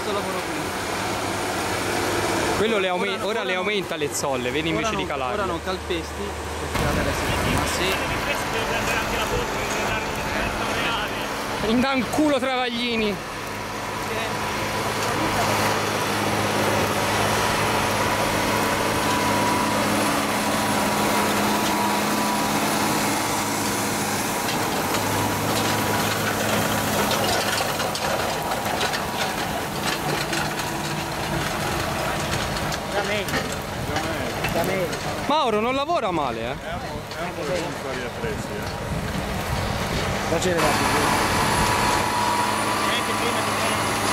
questo lavoro qui. Quello ora le aumenta le zolle, vedi, invece di calarle. Ora non calpesti perché adesso ma se in dan culo Travaglini. Mauro non lavora male, È un po' di attrezzi, facere la